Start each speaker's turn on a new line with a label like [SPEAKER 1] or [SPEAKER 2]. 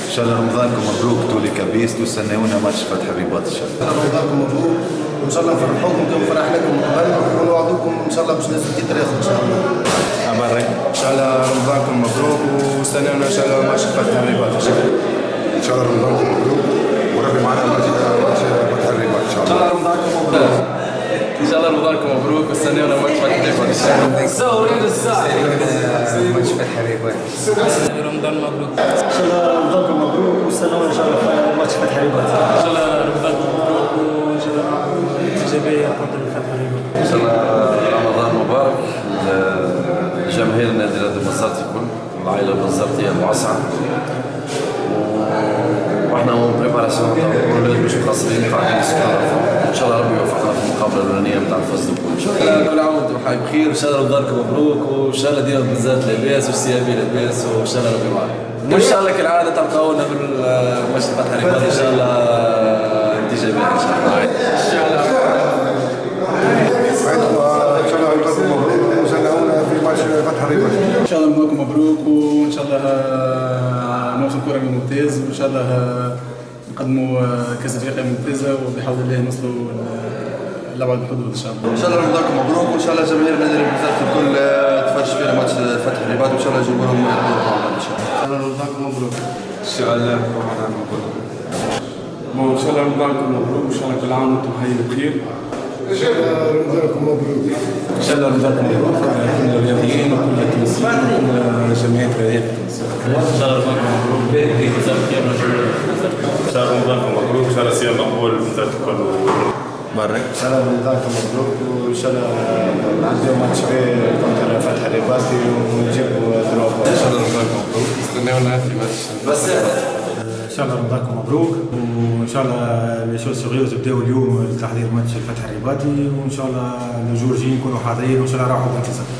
[SPEAKER 1] ان شاء الله رمضانكم مبروك تولي كابيس واستناونا ماتش فتح الرباط ان شاء الله.
[SPEAKER 2] رمضانكم مبروك وان شاءالله نفرحوكم كما فرحنا لكم من قبل ونوعدوكم ان شاء الله باش ننزلوا في طريق ان شاء الله.
[SPEAKER 3] ان شاء الله رمضانكم مبروك واستناونا ان شاء الله ماتش فتح الرباط ان شاء الله.
[SPEAKER 4] ان شاء الله رمضانكم مبروك وربي معنا ماتش فتح الرباط ان شاء الله.
[SPEAKER 2] رمضانكم مبروك.
[SPEAKER 3] ان شاء الله رمضانكم مبروك واستناونا ماتش فتح الرباط ان شاء الله. ماتش فتح الرباط.
[SPEAKER 5] رمضان مبروك.
[SPEAKER 2] ان شاء الله رمضانكم مبروك واستناونا ان شاء الله ماتش فتح الرباط.
[SPEAKER 5] ان شاء الله رمضانكم مبروك وان شاء الله ايجابيه قدر فتح الرباط.
[SPEAKER 6] ان شاء الله رمضان مبارك لجماهير نادي نادي بنزرتي الكل، العائله البنزرتيه الموسعه. واحنا بريباراسيون تاع الولاد باش مقصرين قاعدين نسكروا ان شاء الله ربي يوفقنا في المقابله الاولانيه نتاع الفوز بالكل ان شاء الله.
[SPEAKER 7] كل عام وانتم بخير بخير، ان شاء الله رمضانكم مبروك وان شاء الله ديما بنزرت لاباس والسيابي لاباس وان شاء الله ربي معاكم. وان شاء الله كالعاده تلقاونا في ماتش فتح الرباط ان شاء الله نتيجه باهيه ان شاء الله.
[SPEAKER 4] ان شاء الله رمضانكم مبروك وسنعونا في ماتش فتح الرباط.
[SPEAKER 3] ان شاء الله رمضانكم مبروك وان شاء الله موسم كروي ممتاز وان شاء الله نقدموا كاس افريقيا ممتازه وبحول الله نوصلوا لأبعد الحدود ان شاء الله.
[SPEAKER 1] ان شاء الله رمضانكم مبروك وان شاء الله جماهير نادي بنزرتي الكل تفرج فينا ماتش فتح الرباط وان شاء الله جمهورهم يحضروا معنا ان شاء الله.
[SPEAKER 2] ان شاء الله رمضانكم مبروك.
[SPEAKER 3] ان شاء الله رمضان مبروك. ان شاء الله رمضانكم مبروك وان شاء الله كل عام وانتم حيين بخير.
[SPEAKER 4] ان شاء الله رمضانكم مبروك.
[SPEAKER 3] ان شاء الله رمضانكم مبروك كل الرياضيين وكل التونسيين وكل جمعيات الرياضيات التونسيه.
[SPEAKER 5] ان شاء الله رمضانكم مبروك باهي وزاره خير
[SPEAKER 8] ان شاء الله رمضانكم مبروك، ان شاء الله صيام مقبول بنزرت الكل
[SPEAKER 3] بارك.
[SPEAKER 2] ان شاء الله رمضانكم مبروك وان شاء الله نعديو ماتش باهي كونتر فتح الرباطي ونجيبوا ثلاثة.
[SPEAKER 3] ان شاء الله رمضانكم مبروك استناونا في ماتش بس.
[SPEAKER 9] ان شاء الله رمضانكم مبروك وان شاء الله لي شوز سيغيوز يبداو اليوم لتحضير ماتش الفتح الرباطي وان شاء الله الجورجيين يكونوا حاضرين وان شاء الله راحوا بانتصار.